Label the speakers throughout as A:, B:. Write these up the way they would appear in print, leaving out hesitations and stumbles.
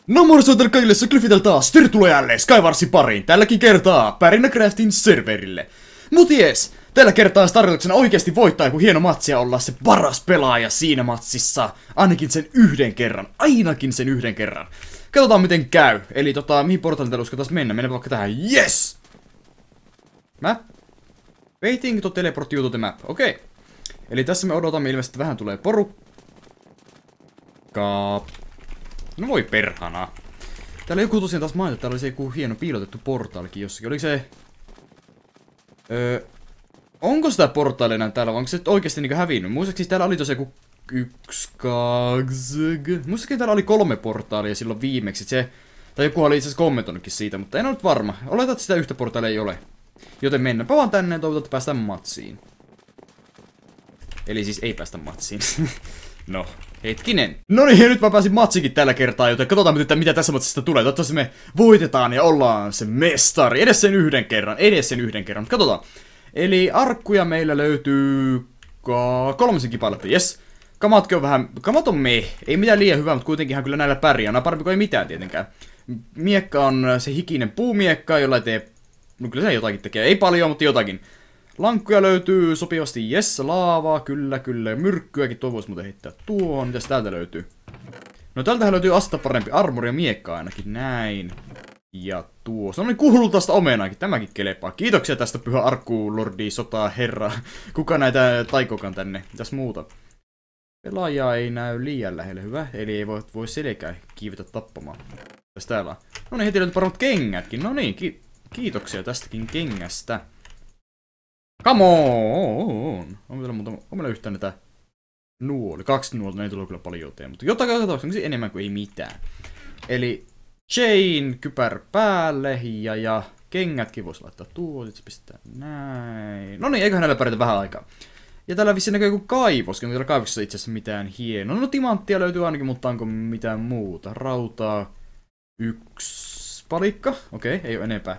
A: No morsoitelle kaikille, se Cliffitel taas. Tervetuloa jälleen Skywarsin pariin. Tälläkin kertaa Pärinäcraftin serverille. Mut jes, tällä kertaa tarkoituksena oikeasti voittaa joku hieno matsi ja olla se paras pelaaja siinä matsissa. Ainakin sen yhden kerran. Ainakin sen yhden kerran. Katsotaan miten käy. Eli mihin portaalin täällä uskotaan mennä? Mennään vaikka tähän. Yes! Map? Waiting to teleport you to the map. Okei. Eli tässä me odotamme ilmeisesti vähän tulee porukkaa. No voi perhana. Täällä joku tosiaan taas mainittu, täällä oli se joku hieno piilotettu portaalikin jossakin. Oliko se... onko sitä portaalina täällä, vai onko se oikeesti niinku hävinnyt? Muistaakseni täällä oli tosiaan joku... 1, 2... Muistaakseni täällä oli 3 portaalia silloin viimeksi. Se... Tai joku oli itse asiassa kommentoinutkin siitä, mutta en ole nyt varma. Oletan, että sitä yhtä portaalia ei ole. Joten mennäänpä vaan tänne ja toivotaan, että päästään matsiin. Eli siis ei päästä matsiin. No, hetkinen. No niin, nyt mä pääsin matsikin tällä kertaa, joten katsotaan mitä tässä matsista tulee. Toivottavasti me voitetaan ja ollaan se mestari. Edes sen yhden kerran. Katsotaan. Eli arkkuja meillä löytyy 3 kipailusta, jes. Kamatkin on vähän, kamat on ei mitään liian hyvää, mutta kuitenkin ihan kyllä näillä pärjää. No parempi kuin ei mitään tietenkään. Miekka on se hikinen puumiekka, jolla ei tee, no kyllä se jotakin tekee. Ei paljon, mutta jotakin. Lankkuja löytyy sopivasti, jes, laavaa, kyllä, myrkkyäkin tuo voisi muuten heittää tuohon, mitäs täältä löytyy? No täältähän löytyy asta parempi armori ja miekka ainakin, näin. Ja tuo, se on kultaista omenaakin, tämäkin kelepaa. Kiitoksia tästä pyhä arkkulordi, sota, herra. Kuka näitä taikokan tänne, mitäs muuta? Pelaaja ei näy liian lähellä, hyvä, eli ei voi selkää kiivetä tappamaan. Mitäs täällä on? No niin, heti löytyy paremmat kengätkin, no niin, kiitoksia tästäkin kengästä. Come on! On meillä yhtään näitä nuoli. 2 nuolta, ne ei tule kyllä paljon tee, mutta jotain katsotaan enemmän kuin ei mitään. Eli chain, kypär päälle ja kengätkin voisi laittaa tuo, sit se pistää näin. No niin, eiköhän näillä pärjätä vähän aikaa. Ja täällä vissiin näkyy joku kaivoskin, mutta täällä kaivoksessa itse asiassa mitään hienoa. No timanttia löytyy ainakin, mutta onko mitään muuta? Rautaa 1 palikka. Okei, ei ole enempää.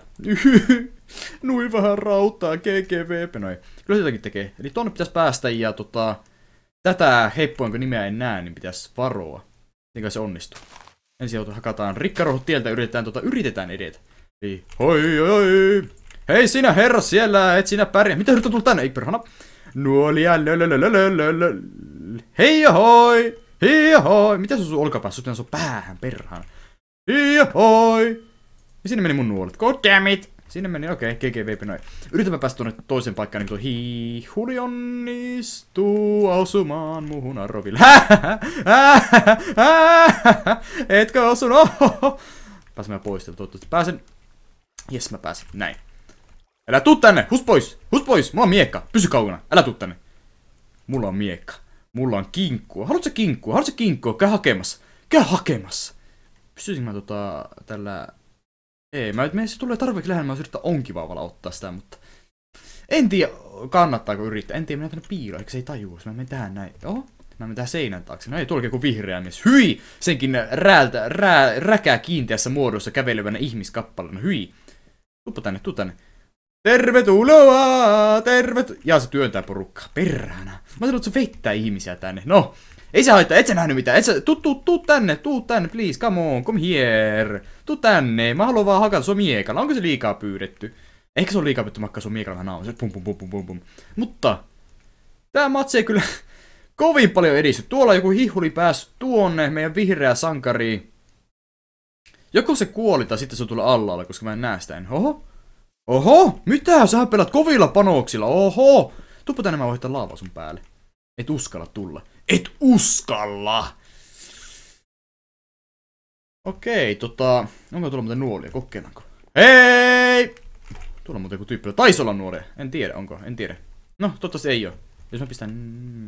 A: Nui vähän rautaa, GGVP, noi. Kyllä se jotakin tekee. Eli tonne pitäisi päästä ja tätä heippoa, jonka nimeä en näe, niin pitäisi varoa. Mitenkä se onnistuu. Ensin hakataan rikkaruohut tieltä ja yritetään edetä. Eli hoi. Hei sinä herra siellä, et sinä pärjää. Mitä nyt on tullut tänne? Ei perhana. Nuolia hei hoi. Mitä sun olkapäässä? Sut on päähän perhana. Hei hoi. Ja sinne meni mun nuolet. God damn it. Sinne meni, okei, GGVP noin. Yritämme päästä tuonne toiseen paikkaan, niin kuin hiihuli onnistuu osumaan muuhun arroville. Etkö osunut? Pääsemme pois, toivottavasti pääsen. Jes, mä pääsin, näin. Älä tuu tänne, hus pois, mulla on miekka, pysy kaukana, älä tuu tänne. Mulla on miekka, mulla on kinkkua. Haluatko kinkkua? Käy hakemassa. Pystyisin mä tällä... Ei, se tulee tarpeeksi lähellä, mä yritän onkivaavalla ottaa sitä, mutta... En tiedä, kannattaako yrittää, en tiedä, mennään tänne piiloon, eikö se ei tajua, mä menen tähän näin. Oho, mä menen tähän seinän taakse, no ei tuollakin joku vihreä mies, hyi! Senkin räkää kiinteässä muodossa kävelevänä ihmiskappalena, hyi! Tuu tänne. Tervetuloa! Ja se työntää porukkaa, perhana. Mä ajattelin, että se vettää ihmisiä tänne, no! Ei se haittaa, et sä nähnyt mitään, tuu tänne, please, come here. Tuu tänne, mä haluan vaan hakata sua miekalla, onko se liikaa pyydetty? Ehkä se on liikaa pyydetty makkaa sua miekalla vähän naamassa, pum. Mutta, tää matsi ei kyllä kovin paljon edisty. Tuolla joku hihuli päässyt tuonne, meidän vihreä sankari. Joko se kuoli tai sitten se on tuolla alla, koska mä en näe sitä en. Oho, mitä? Sä pelat kovilla panoksilla, oho. Tuuppa tänne, mä voin heittää laavaa sun päälle. Et uskalla tulla. Et uskalla! Okei, onko tuolla muuten nuolia? Kokeillaanko? Hei! Tuolla muuten joku tyyppi. Taisi olla nuolia. En tiedä, onko? En tiedä. No, toivottavasti ei oo. Jos mä pistän...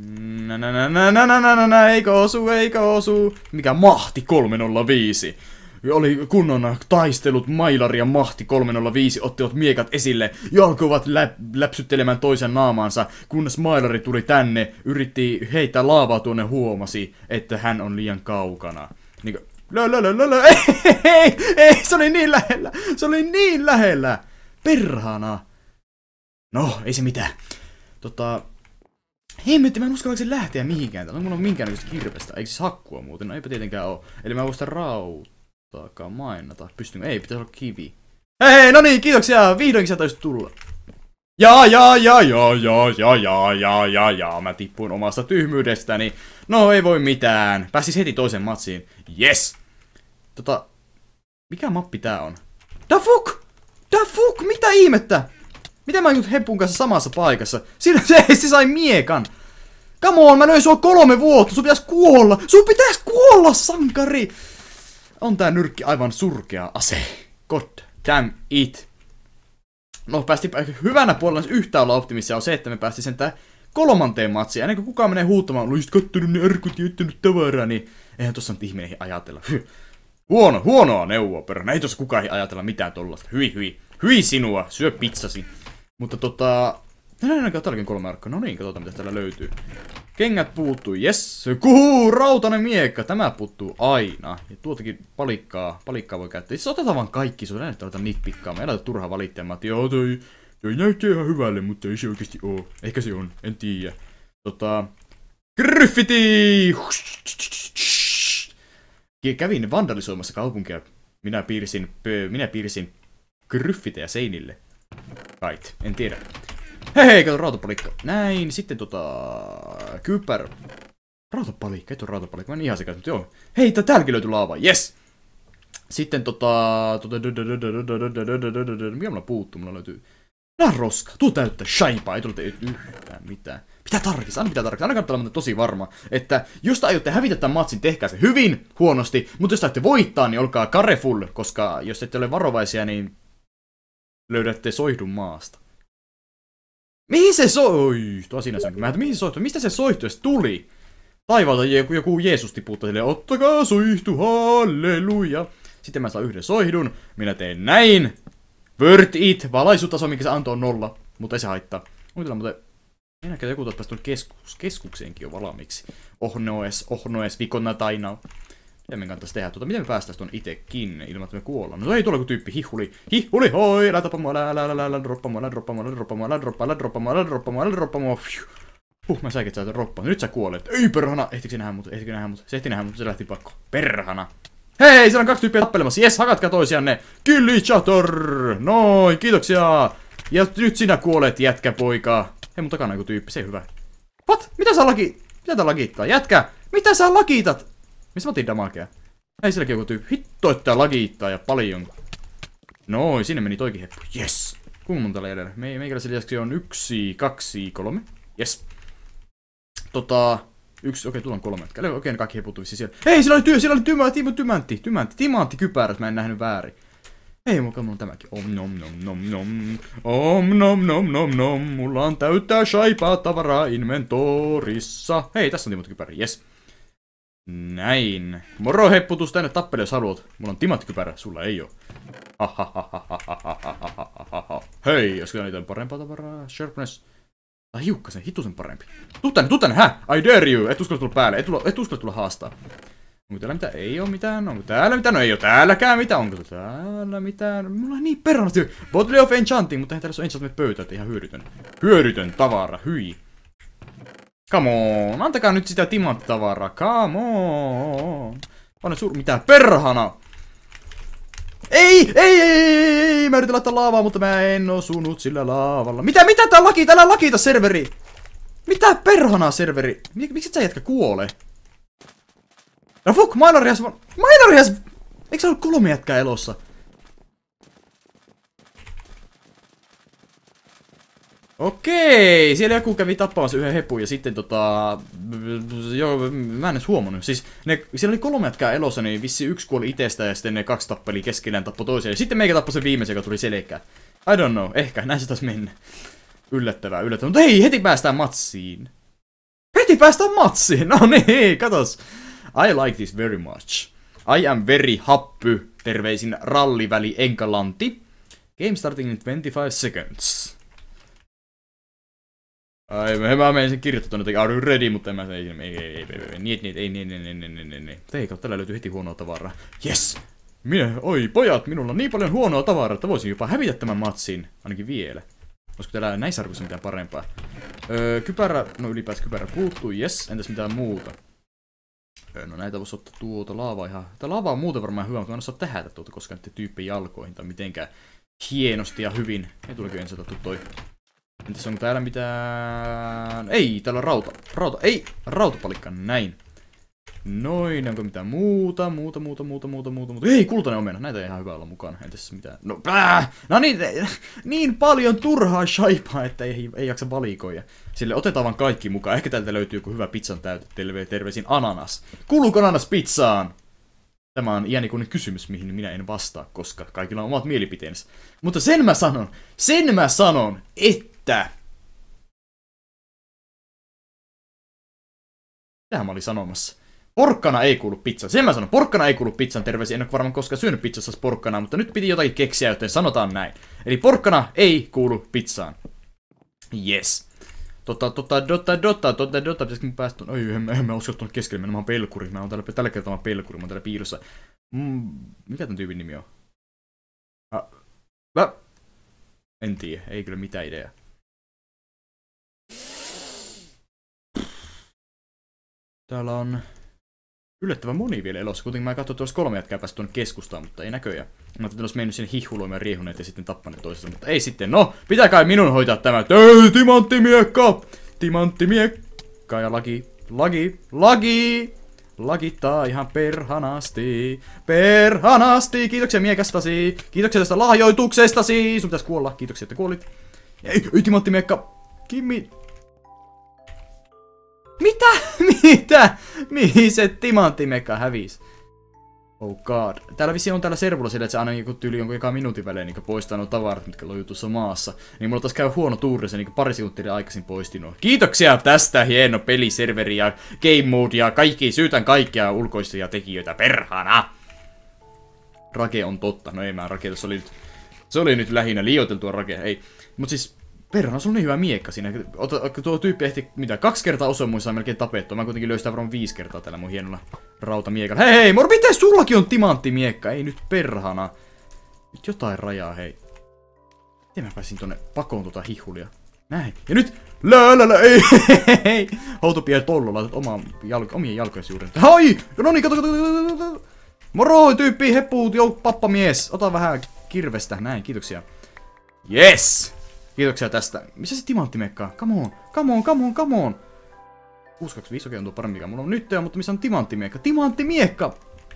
A: Eikö osu? Mikä mahti 305? Oli kunnon taistelut, Mailari ja Mahti 305 ottivat miekat esille ja alkoivat läpsyttelemään toisen naamaansa, kunnes Mailari tuli tänne, yritti heittää laavaa tuonne, huomasi, että hän on liian kaukana. Niinkö, ei, se oli niin lähellä, perhana. No, ei se mitään. Hemmetti, mä en uskalla lähteä mihinkään, onko mulla minkäännäköistä kirvestä, eikö siis hakkua muuten, no eipä tietenkään oo. Eli mä voin sitä Taakaa mainata. Pystynkö? Ei, pitäisi olla kivi. Hei, no niin, kiitoksia! Vihdoinkin sä taisit tulla. Ja. Mä tippuin omasta tyhmyydestäni. No, ei voi mitään. Pääsis heti toisen matsiin. Yes! Mikä mappi tää on? Da fuck! Mitä ihmettä? Miten mä nyt Hepun kanssa samassa paikassa? Siinä se sai miekan. Come on, mä löin sua 3 vuotta. Sun pitäis kuolla, sankari! On tää nyrkki aivan surkea ase. God damn it. No, hyvänä puolella yhtä olla optimissa on se, että me päästiin sen tää 3. matsiin. Ennen kuin kukaan menee huuttamaan, olisit kattonut ne arkut ja jättänyt tavaraa, niin eihän tossa nyt ihminen ajatella. Huonoa neuvoa, perhana. Ei tossa kukaan ajatella mitään tollasta. Hyi sinua, syö pizzasi. Mutta tälläkin 3 arkkaa. No niin, katsotaan mitä täällä löytyy. Kengät puuttuu, jes. Rautanen miekka, tämä puuttuu aina. Ja tuotakin palikkaa voi käyttää. Siis otetaan vaan kaikki, se on näin, että aletaan nitpikkaamaan. Ei laita turhaa valittamaan, että joo, toi näyttää ihan hyvälle, mutta ei se oikeesti oo. Ehkä se on, en tiedä. Graffiti! Kävin vandalisoimassa kaupunkia. Minä piirsin graffiteja seinille. Right, en tiedä. Hei, kato rautapalikka. Näin, sitten kypärä. Rautapalikka, ei tuo rautapalikka, mä en ihan sekaisin, mutta joo. Hei, täälläkin löytyy laavaa, yes! Sitten mikä mulla puuttuu, mulla löytyy... Nää roska, tuu täyttää shaipaa, ei tule yhtään mitään. Pitää tarkistaa, aina kannattaa olla tosi varma, että jos te aiotte hävitä tämän matsin, tehkää se hyvin huonosti, mutta jos te aiotte voittaa, niin olkaa careful, koska jos ette ole varovaisia, niin löydätte soihdun maasta. Mihin se soihtuu? Mihin se soihtuu? Mistä se soihtu edes tuli? Taivaalta joku Jeesus tiputtaa silleen, ottakaa soihtu, halleluja. Sitten mä saan yhden soihdun, minä teen näin. Word it, valaisutaso, mikä se antoi on 0, mutta ei se haittaa. Muuten, enääkö joku tuot päästä keskukseenkin jo valmiiksi. Ohnoes, vikonna tainaa. Mitä me kannattaisi tehdä? Miten me päästäis tuon itekin ilman, että me kuollaan? No ei tuolla joku tyyppi, hihuli, hoi, älä tapa mua, droppa mua. Mä säikin sä droppa. Nyt sä kuolet. Ei perhana! Ehtikö nähdä mut? Se ehti nähdä mut, se lähti pakko. Perhana. Hei, siellä on 2 tyyppiä tappelemassa. Jes, hakatkaa toisianne. Kill each other. Noin, kiitoksia. Ja nyt sinä kuolet, jätkäpoika. Hei, mun takana joku tyyppi, se ei hyvä. What? Mitä tää lagittaa? Jätkä! Mitä sä lagitat? Missä mä otin damakea? Hei, sielläkin joku tyyppi. Hitto, että tää ja paljon. Noin, sinne meni toikin heppu. Yes. Kuinka monta täällä edellä? Meikäläisen lisäksi on 1, 2, 3. Yes. Okei, tulla on 3. Okei, ne kaikki heputtu vissiin siellä. Hei, siellä oli timanttikypärät, mä en nähnyt väärin. Hei, mulla on tämäkin. Nom. Mulla on täyttää shaipaa tavaraa inventorissa. Hei, tässä on timanttikypärä, yes. Näin. Moro hepputus tänne tappele jos haluat. Mulla on timanttikypärä, sulla ei oo. Hei, jos kyllä niitä on parempaa tavaraa. Sharpness. Tai hiukkasen, hitusen parempi. Tuu tänne, I dare you! Et uskalla tulla päälle, et uskalla tulla haastaa. Onko täällä mitään? Ei oo mitään. Onko täällä mitään? No ei oo täälläkään mitään. Onko täällä mitään? Mulla on niin perhonasti. Bottle of Enchanting, mutta eihän täällä ole enchantment pöytä, että ihan hyödytön tavara, hyi. Come on, antakaa nyt sitä timanttitavaraa, come on. Mitä perhana? Ei! Mä yritän laittaa laavaa, mutta mä en osunut sillä laavalla. Mitä tää lakita serveri? Mitä perhanaa serveri? Miksi et sä jätkä kuole? No fuck, Minorias! Eikö sä ollut 3 jätkää elossa? Okei, siellä joku kävi tappamassa yhden hepun ja sitten joo, mä en edes huomannut. Siis siellä oli 3 jätkää elossa, niin vissi 1 kuoli itestä ja sitten ne 2 tappeli keskellään tappoi toiseen. Ja sitten meikä tappoi sen viimeisen, joka tuli selkään. I don't know, ehkä, näin se taas mennä. Yllättävää. Mutta hei, heti päästään matsiin. No niin, katos. I like this very much. I am very happy. Terveisin ralliväli Enkalanti. Game starting in 25 seconds. Mä menen sen kirjoittaa tuonne, are you ready, mutta en mä ei. Ei, tällä löytyy heti huonoa tavaraa. Yes! Oi pojat, minulla on niin paljon huonoa tavaraa, että voisin jopa hävitä tämän matsin. Ainakin vielä. Olisiko täällä näissä arvoissa mitään parempaa? Kypärä, no ylipäätään kypärä puuttuu, yes. Entäs mitään muuta? No näitä voisi ottaa tuota laavaa ihan... Tää laava on muuten varmaan hyvä, mutta mä en osaa tähätä tuota koskaan niiden tyyppien jalkoihin tai mitenkään hienosti ja hyvin. Ei tulikin ensin otettu toi. Entäs onko täällä mitään... Ei, täällä on rautapalikka, näin. Noin, onko mitään muuta? Ei, kultainen omena, näitä ei ihan hyvä olla mukana. Entäs mitään? No, no niin paljon turhaa shaipaa, että ei jaksa valikoida. Sille otetaan vaan kaikki mukaan. Ehkä täältä löytyy joku hyvä pizzan täyte. Terveisin ananas. Kuuluuko ananas pizzaan? Tämä on iänikuinen kysymys, mihin minä en vastaa, koska kaikilla on omat mielipiteensä. Mutta sen mä sanon, että... Tähän mä olin sanomassa. Porkkana ei kuulu pizzaan. Sen mä sanon, porkkana ei kuulu pizzaan, terveisiä. En ole varmaan koskaan syönyt pizzassa porkkanaa, mutta nyt piti jotakin keksiä, joten sanotaan näin. Eli porkkana ei kuulu pizzaan. Yes. Pitäisikö mun päästä... Oi, en mä usko tuonne keskelle, mä oon pelkuri. Mä oon tällä kertaa pelkuri, mä oon täällä piilossa. Mikä tän tyypin nimi on? En tiedä, ei kyllä mitään ideaa. Täällä on yllättävän moni vielä elossa. Kuitenkin mä katsoin, että olisi 3 jätkää päästä tuonne keskustaan, mutta ei näköjään. Mä ajattelin, että olisi mennyt sinne hihuloimaan ja riehuneet ja sitten tappaneet toisensa, mutta ei sitten. No, pitää kai minun hoitaa tämä. Ei, timanttimiekka! Timanttimiekka ja lagi! Lagittaa ihan perhanasti. Kiitoksia miekastasi. Kiitoksia tästä lahjoituksestasi. Sun pitäisi kuolla. Kiitoksia, että kuolit. Ei timanttimiekka. Kimmi. Mitä? Mihin se timanttimekka hävisi? Oh god. Täällä vissiin on täällä servulla sillä, että se aina joku tyyli jonkun ekan minuutin välein niin poistaa nuo tavarat, mitkä lojuu tuossa maassa. Niin mulla taas käy huono tuuri, se niin pari sekuntia aikaisin poisti nuo. Kiitoksia tästä, hieno peliserveri ja game mode ja kaikki, syytän kaikkia ulkoisia tekijöitä, perhana! Rake on totta. No ei mä Rake, se oli nyt lähinnä liioiteltua Rake, ei. Mut siis... Perhana, sulla on niin hyvä miekka siinä. Tuo tyyppi ehti, 2 kertaa osoin muissa melkein tapettua. Mä kuitenkin löystän varmaan 5 kertaa tällä mun hienolla rautamiekalla. Hei, moro, miten sullakin on timanttimiekka? Ei nyt perhana. Nyt jotain rajaa, hei. Miten mä pääsin tonne pakoon hihulia? Näin. Ja nyt, ei. Houtopia tollo, laitat omien jalkojen juureen. Hai! No niin, kato. Moro, tyyppi, heppuut, pappamies. Ota vähän kirvestä. Näin, kiitoksia. Yes! Kiitoksia tästä. Missä se timanttimekka? Come on. 625, okei, on tuo parempi. Mulla on nyt mutta missä on timanttimiekka? Timanttimiekka!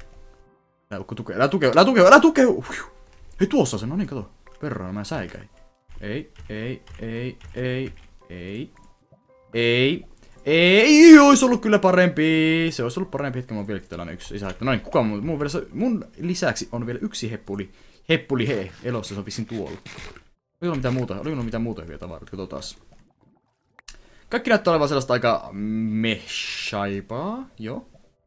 A: Älä tukee! Hei, tuossa se, no niin, kato. Perrana, mä säikäin. Ei, ois ollut kyllä parempi. Se ois ollut parempi hetken, mulla on vieläkin tällainen yksi. Ei saa, että no niin, kukaan mun lisäksi on vielä yksi heppuli elossa, se on vissiin tuolla. Oliko mitään muuta hyviä tavaroita? Katsotaan. Kaikki näyttää olevan sellaista aika meshaipaa. Joo.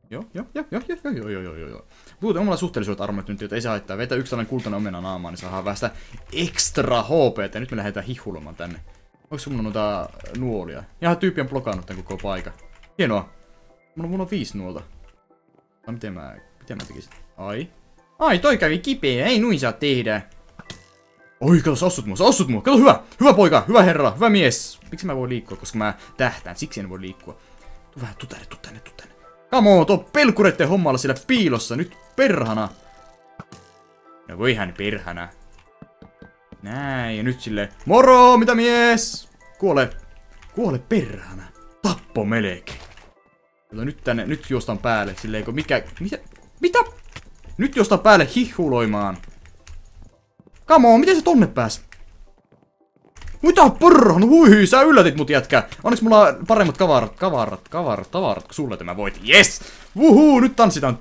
A: Puhutaan omalla suhteellisuudet armoit nyt, ei se haittaa. Vetää yksi tällainen kultainen omena naamaan, niin saadaan vähän sitä extra HP. Ja nyt me lähdetään hihulomaan tänne. Onko sulla noita nuolia? Jaha, tyyppi on blokannut tän koko paikan. Hienoa. Mulla on 5 nuolta. No, miten mä tekisin? Ai, toi kävi kipeä. Ei nuin saa tehdä. Oi, kato, sä assut mua. Kato, hyvä poika, hyvä herra, hyvä mies. Miksi mä voin liikkua, koska mä tähtään, siksi en voi liikkua. Tuu tänne. Come on, tuo pelkureitten hommalla siellä piilossa, nyt perhana. No voihan perhana. Näin, ja nyt silleen, moro, mitä mies? Kuole perhana. Tappo melkein. Kato, nyt juostaan päälle, silleen, mitä? Nyt juostaan päälle hihuloimaan. Come on, miten se tonne pääs? Mitä porran? Hui, sä yllätit mut jätkä. Onneksi mulla on paremmat tavarat kuin sulle tämä voit. Yes! Wuhuu, nyt tanssitaan.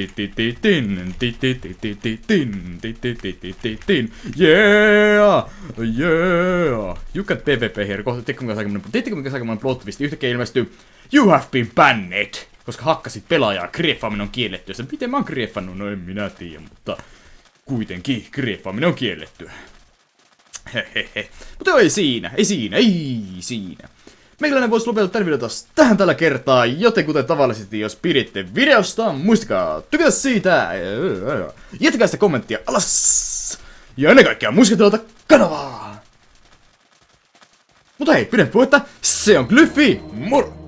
A: Yeah! You can PvP here. Tiedätkö mikä saikemoinen plot twist? Yhtäkkiä ilmestyy You have been banned! Koska hakkasit pelaajaa. Grieffaaminen on kielletty. Miten mä oon grieffannut? No en minä tiedä, mutta... Kuitenkin, grieffaaminen on kiellettyä. Hehehe. Mutta ei siinä. Meikäläinen voisi lopetella tämän videon taas tähän tällä kertaa, joten kuten tavallisesti, jos piditte videosta, muistakaa tykätä siitä. Jättäkää sitä kommenttia alas. Ja ennen kaikkea muistakaa kanavaa. Mutta hei, pidemmittä puhetta, se on Glyphi, moro!